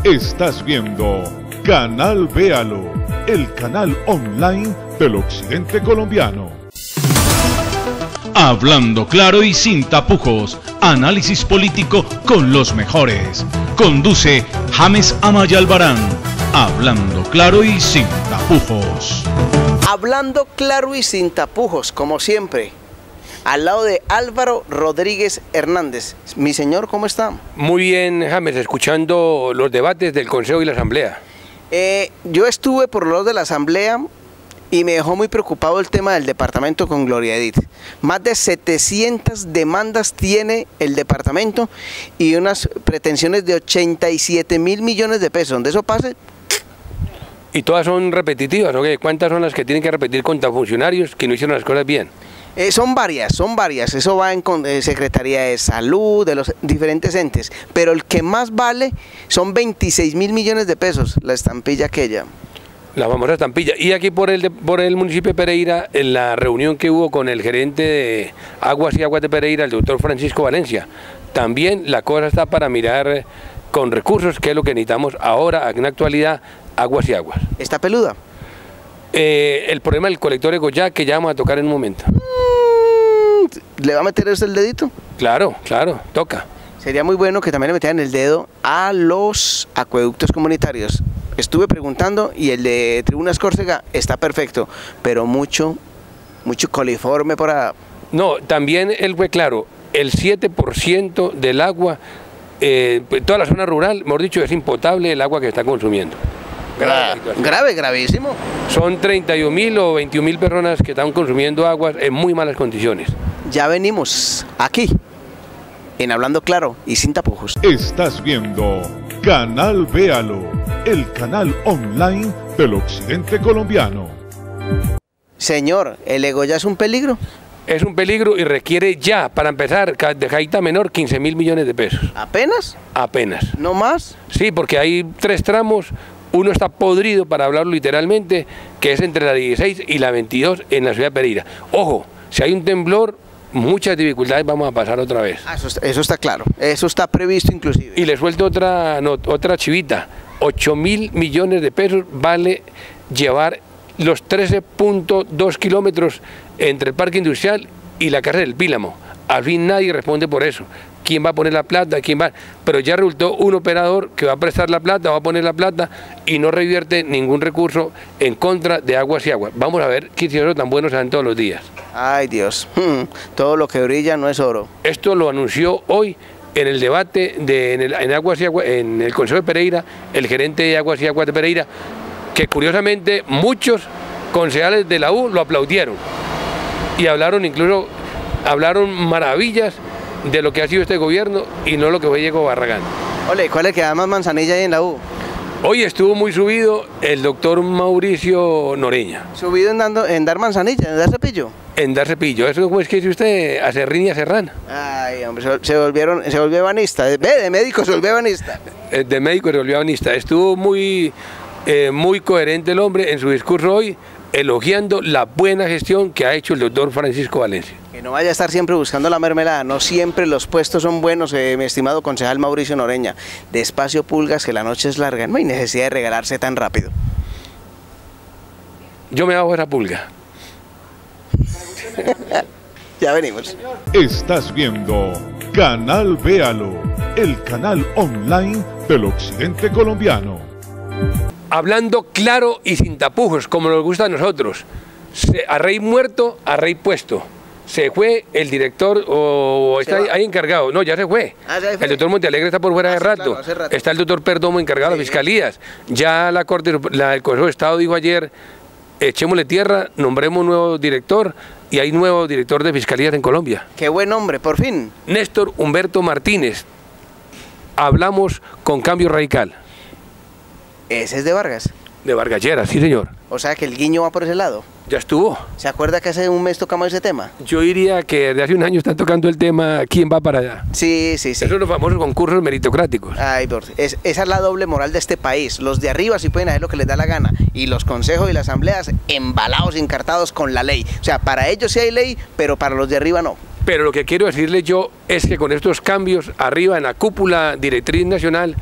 Estás viendo Canal Véalo, el canal online del occidente colombiano. Hablando claro y sin tapujos, análisis político con los mejores. Conduce James Amaya Albarán. Hablando claro y sin tapujos. Hablando claro y sin tapujos, como siempre, al lado de Álvaro Rodríguez Hernández. Mi señor, ¿cómo está? Muy bien, James, escuchando los debates del Consejo y la Asamblea. Yo estuve por los de la Asamblea y me dejó muy preocupado el tema del departamento con Gloria Edith. Más de 700 demandas tiene el departamento y unas pretensiones de 87.000 millones de pesos. ¿Dónde eso pase? ¿Y todas son repetitivas? ¿Okay? ¿Cuántas son las que tienen que repetir contra funcionarios que no hicieron las cosas bien? Son varias, eso va en Secretaría de Salud, de los diferentes entes, pero el que más vale son 26.000 millones de pesos, la estampilla aquella. La famosa estampilla. Y aquí por el municipio de Pereira, en la reunión que hubo con el gerente de Aguas y Aguas de Pereira, el doctor Francisco Valencia, también la cosa está para mirar con recursos, que es lo que necesitamos ahora, en la actualidad, Aguas y Aguas. ¿Está peluda? El problema del colector de Goya, que ya vamos a tocar en un momento. ¿Le va a meter usted el dedito? Claro, toca. Sería muy bueno que también le metieran el dedo a los acueductos comunitarios. Estuve preguntando y el de Tribunas Córcega está perfecto, pero mucho coliforme para... No, también él fue claro, el 7% del agua, toda la zona rural, mejor dicho, es impotable el agua que está consumiendo. Gravísimo. Son 31.000 o 21.000 personas que están consumiendo aguas en muy malas condiciones. Ya venimos aquí, en Hablando Claro y sin tapujos. Estás viendo Canal Véalo, el canal online del occidente colombiano. Señor, ¿el Egoya es un peligro? Es un peligro y requiere ya, para empezar, de cajita menor, 15.000 millones de pesos. ¿Apenas? Apenas. ¿No más? Sí, porque hay 3 tramos. Uno está podrido, para hablarlo literalmente, que es entre la 16 y la 22 en la ciudad de Pereira. Ojo, si hay un temblor, muchas dificultades vamos a pasar otra vez. Eso está claro, eso está previsto inclusive. Y le suelto otra chivita, 8.000 millones de pesos vale llevar los 13.2 kilómetros entre el parque industrial y la cárcel del Pílamo. Al fin nadie responde por eso. ¿Quién va a poner la plata? ¿Quién va? Pero ya resultó un operador que va a prestar la plata, va a poner la plata y no revierte ningún recurso en contra de Aguas y Aguas. Vamos a ver qué hicieron tan buenos sean todos los días. Ay Dios, todo lo que brilla no es oro. Esto lo anunció hoy en el debate en Aguas y Aguas, en el Consejo de Pereira, el gerente de Aguas y Aguas de Pereira, que curiosamente muchos concejales de la U lo aplaudieron y hablaron maravillas de lo que ha sido este gobierno y no lo que fue Diego Barragán. Ole, ¿cuál es que da más manzanilla ahí en la U? Hoy estuvo muy subido el doctor Mauricio Noreña. ¿Subido en dar manzanilla, en dar cepillo? En dar cepillo, eso como es que dice usted, Acerrín y Acerrán. Ay, hombre, se volvió ebanista, de médico se volvió ebanista. De médico se volvió ebanista. Estuvo muy coherente el hombre en su discurso hoy, elogiando la buena gestión que ha hecho el doctor Francisco Valencia. Que no vaya a estar siempre buscando la mermelada, no siempre los puestos son buenos, mi estimado concejal Mauricio Noreña. Despacio pulgas, que la noche es larga, no hay necesidad de regalarse tan rápido. Yo me hago esa pulga. Ya venimos. Estás viendo Canal Véalo, el canal online del occidente colombiano. Hablando claro y sin tapujos, como nos gusta a nosotros. A rey muerto, a rey puesto. Se fue el director o está ahí encargado. No, ya se fue. El doctor Montealegre está por fuera de rato. Claro, está el doctor Perdomo encargado de las fiscalías. Ya el Consejo de Estado dijo ayer, echémosle tierra, nombremos nuevo director y hay nuevo director de fiscalías en Colombia. Qué buen hombre, por fin. Néstor Humberto Martínez. Hablamos con Cambio Radical. Ese es de Vargas. De Vargas Lleras, sí señor. O sea que el guiño va por ese lado. Ya estuvo. ¿Se acuerda que hace un mes tocamos ese tema? Yo diría que desde hace un año están tocando el tema ¿quién va para allá? Sí. Esos son los famosos concursos meritocráticos. Ay, esa es la doble moral de este país. Los de arriba sí pueden hacer lo que les da la gana y los consejos y las asambleas embalados, encartados con la ley. O sea, para ellos sí hay ley, pero para los de arriba no. Pero lo que quiero decirles yo es que con estos cambios arriba en la cúpula directriz nacional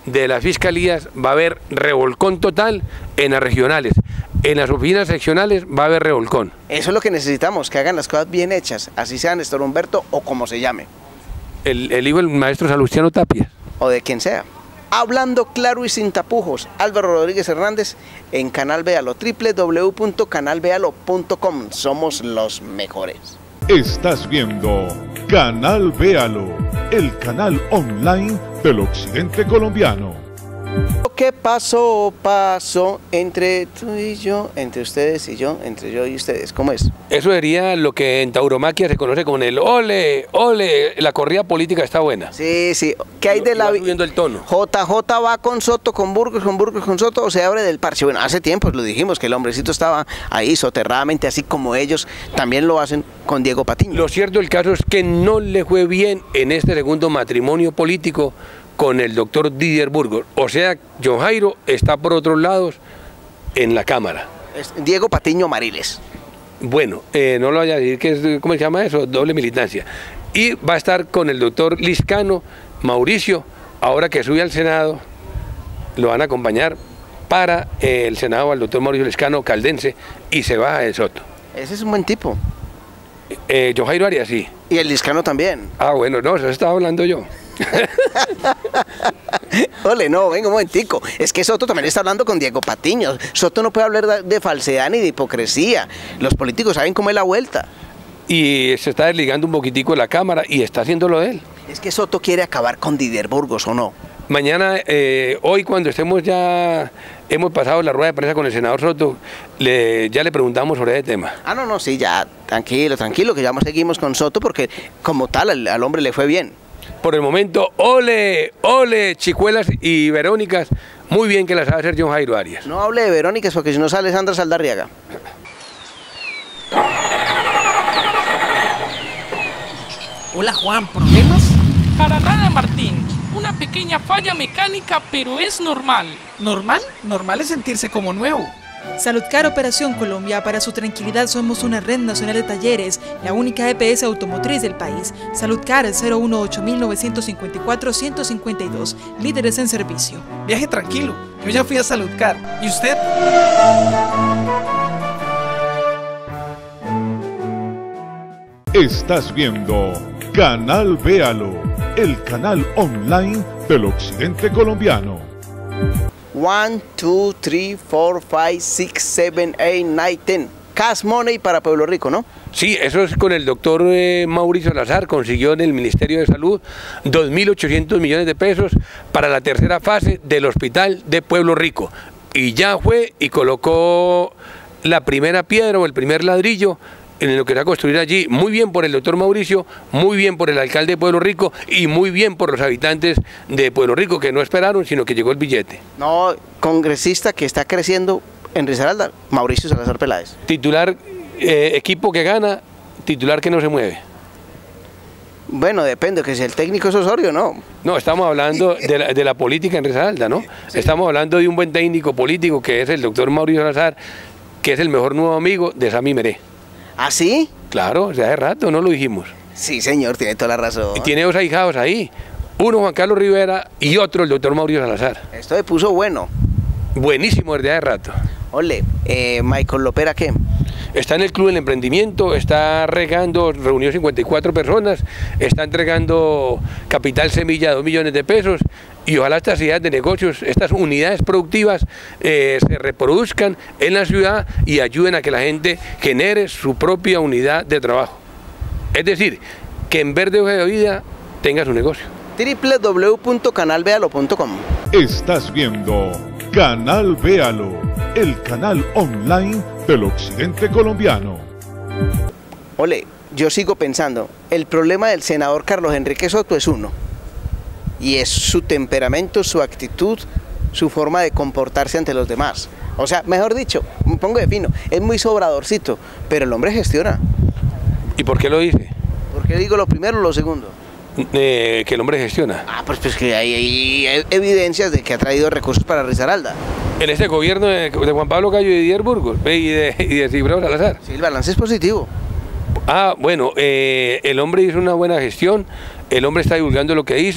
de las fiscalías va a haber revolcón total en las regionales. En las oficinas seccionales va a haber revolcón. Eso es lo que necesitamos, que hagan las cosas bien hechas, así sea Néstor Humberto o como se llame. El hijo del maestro Salustiano Tapia. O de quien sea. Hablando claro y sin tapujos, Álvaro Rodríguez Hernández en Canal Véalo, www.canalvealo.com. Somos los mejores. Estás viendo Canal Véalo, el canal online del occidente colombiano. Lo que pasó entre tú y yo, entre ustedes y yo, entre yo y ustedes. ¿Cómo es? Eso sería lo que en tauromaquia se conoce como el ole, ole, la corrida política está buena. Sí, sí. ¿Qué hay de la vida? Subiendo el tono. JJ va con Soto, con Burgos, con Soto, o se abre del parche. Bueno, hace tiempo lo dijimos, que el hombrecito estaba ahí soterradamente, así como ellos también lo hacen con Diego Patiño. Lo cierto del caso es que no le fue bien en este segundo matrimonio político con el doctor Didier Burgos. O sea, John Jairo está por otros lados en la Cámara. Diego Patiño Mariles. Bueno, no lo vaya a decir que es, ¿cómo se llama eso? Doble militancia. Y va a estar con el doctor Liscano Mauricio, ahora que sube al Senado, lo van a acompañar para el Senado al doctor Mauricio Liscano Caldense y se va de Soto. Ese es un buen tipo. John Jairo Arias, sí. Y el Liscano también. Ah, bueno, no, eso estaba hablando yo. Ole, no, venga un momentico. Es que Soto también está hablando con Diego Patiño. Soto no puede hablar de falsedad ni de hipocresía. Los políticos saben cómo es la vuelta. Y se está desligando un poquitico de la Cámara y está haciendo lo de él. Es que Soto quiere acabar con Didier Burgos, ¿o no? Mañana, hoy cuando estemos ya, hemos pasado la rueda de prensa con el senador Soto, ya le preguntamos sobre ese tema. Ah, no, sí, ya, tranquilo, que ya seguimos con Soto porque como tal al hombre le fue bien. Por el momento, ole, ole, Chicuelas y Verónicas, muy bien que las sabe hacer John Jairo Arias. No hable de Verónicas porque si no sale Sandra Saldarriaga. Hola Juan, ¿problemas? Para nada, Martín. Una pequeña falla mecánica, pero es normal. ¿Normal? Normal es sentirse como nuevo. Saludcar Operación Colombia. Para su tranquilidad somos una red nacional de talleres, la única EPS automotriz del país. Saludcar 018-954-152, líderes en servicio. Viaje tranquilo, yo ya fui a Saludcar. ¿Y usted? Estás viendo Canal Véalo, el canal online del occidente colombiano. 1, 2, 3, 4, 5, 6, 7, 8, 9, 10. Cash money para Pueblo Rico, ¿no? Sí, eso es con el doctor Mauricio Salazar, consiguió en el Ministerio de Salud 2.800 millones de pesos para la tercera fase del hospital de Pueblo Rico. Y ya fue y colocó la primera piedra o el primer ladrillo en lo que se va a construir allí. Muy bien por el doctor Mauricio, muy bien por el alcalde de Pueblo Rico y muy bien por los habitantes de Pueblo Rico que no esperaron, sino que llegó el billete. No, congresista que está creciendo en Risaralda, Mauricio Salazar Peláez. Titular, equipo que gana, titular que no se mueve. Bueno, depende, que si el técnico es Osorio, no. No, estamos hablando de la política en Risaralda, ¿no? Sí. Estamos hablando de un buen técnico político que es el doctor Mauricio Salazar, que es el mejor nuevo amigo de Sammy Meré. ¿Ah, sí? Claro, hace rato, no lo dijimos. Sí, señor, tiene toda la razón. Y tiene dos ahijados ahí, uno Juan Carlos Rivera y otro el doctor Mauricio Salazar. Esto me puso bueno. Buenísimo desde hace rato. Ole, Michael Lopera, ¿qué? Está en el Club del Emprendimiento, está regando, reunió 54 personas, está entregando capital semilla de 2 millones de pesos y ojalá estas ideas de negocios, estas unidades productivas se reproduzcan en la ciudad y ayuden a que la gente genere su propia unidad de trabajo. Es decir, que en vez de hoja de vida tenga su negocio. www.canalvealo.com. Estás viendo Canal Véalo, el canal online del occidente colombiano. Ole, yo sigo pensando, el problema del senador Carlos Enrique Soto es uno, y es su temperamento, su actitud, su forma de comportarse ante los demás. O sea, mejor dicho, me pongo de fino, es muy sobradorcito, pero el hombre gestiona. ¿Y por qué lo dice? ¿Por qué digo lo primero o lo segundo? Que el hombre gestiona. Ah, pues que hay evidencias de que ha traído recursos para Risaralda. En este gobierno de Juan Pablo Gallo y de Didier Burgos y de Cibrao Salazar. Sí, el balance es positivo. Ah, bueno, el hombre hizo una buena gestión, el hombre está divulgando lo que hizo,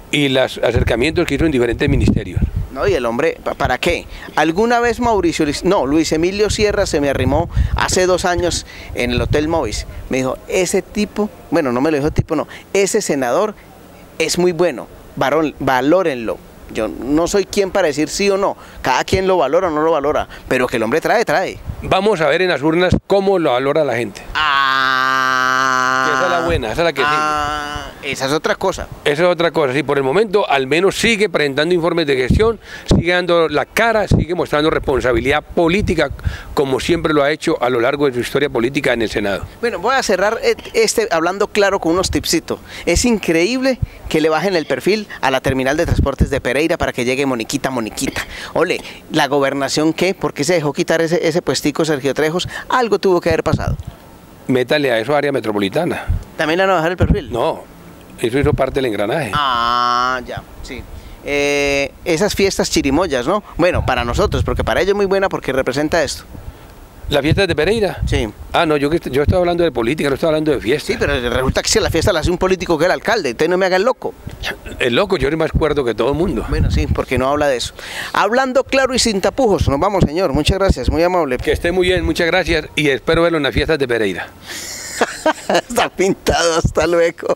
y los acercamientos que hizo en diferentes ministerios. No, y el hombre, ¿para qué? Alguna vez Luis Emilio Sierra se me arrimó hace 2 años en el Hotel Movis. Me dijo, ese tipo, bueno, no me lo dijo tipo, no, ese senador es muy bueno, valórenlo. Yo no soy quien para decir sí o no, cada quien lo valora o no lo valora, pero que el hombre trae. Vamos a ver en las urnas cómo lo valora la gente. Esa es la buena, esa es la que sigue. Esa es otra cosa. Esa es otra cosa, sí, por el momento al menos sigue presentando informes de gestión, sigue dando la cara, sigue mostrando responsabilidad política, como siempre lo ha hecho a lo largo de su historia política en el Senado. Bueno, voy a cerrar hablando claro con unos tipsitos. Es increíble que le bajen el perfil a la terminal de transportes de Pereira para que llegue Moniquita. Ole, ¿la gobernación qué? ¿Por qué se dejó quitar ese puestico Sergio Trejos? Algo tuvo que haber pasado. Métale a eso área metropolitana. ¿También le van a bajar el perfil? No, eso hizo parte del engranaje. Ya, sí. Esas fiestas chirimoyas, ¿no? Bueno, para nosotros, porque para ellos es muy buena porque representa esto. ¿Las fiestas de Pereira? Sí. No, yo estoy hablando de política, no estoy hablando de fiestas. Sí, pero resulta que si la fiesta la hace un político que es el alcalde, entonces no me haga el loco. El loco, yo soy más cuerdo que todo el mundo. Bueno, sí, porque no habla de eso. Hablando claro y sin tapujos, nos vamos, señor. Muchas gracias, muy amable. Que esté muy bien, muchas gracias y espero verlo en las fiestas de Pereira. Está pintado, hasta luego.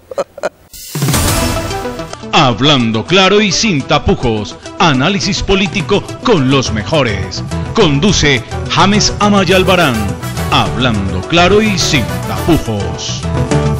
Hablando claro y sin tapujos, análisis político con los mejores. Conduce James Amaya Albarán. Hablando claro y sin tapujos.